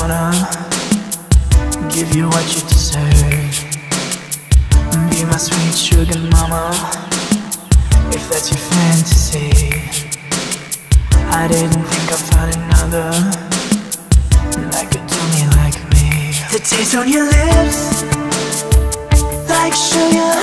wanna give you what you deserve. Be my sweet sugar mama, if that's your fantasy. I didn't think I'd find another that could do me like me. The taste on your lips, like sugar,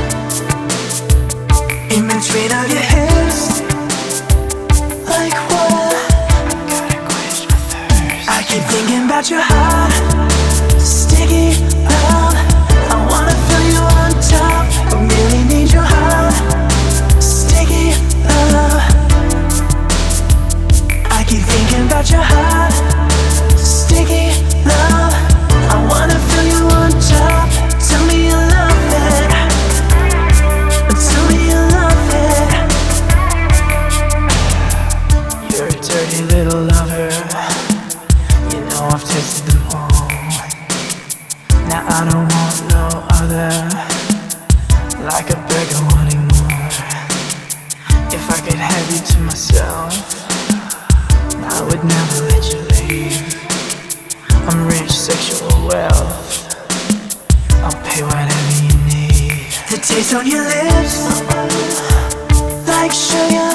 in between of your hips, like water. Gotta quench my thirst. I keep thinking about your heart, sticky love. I wanna feel you on top, I really need your heart, sticky love. I keep thinking about your heart, sticky love. I wanna feel you on top. Tell me you love it, tell me you love it. You're a dirty little lover, you know I've tasted them all. Now I don't want no other, like a beggar wanting more. If I could have you to myself, I would never let you leave. I'm rich, sexual wealth, I'll pay whatever you need. The taste on your lips, like sugar,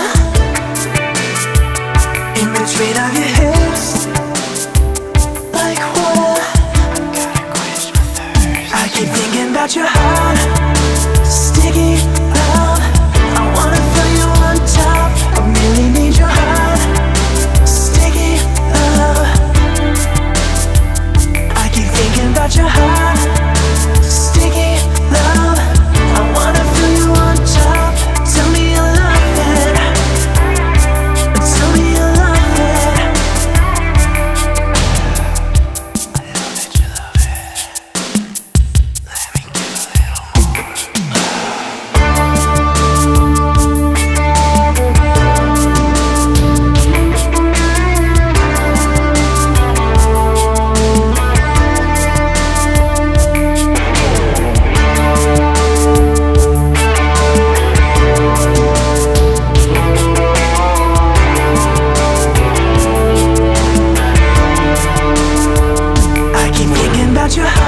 in between of your hips, like water. Gotta quench my thirst. I keep thinking about your heart, sticky love. I wanna feel you on top, I really need your heart, sticky love. I keep thinking about your heart, sticky love. I wanna feel you on top. Tell me you love it, tell me you love it. I know that you love it. Let me give a little more. I keep thinking about your heart.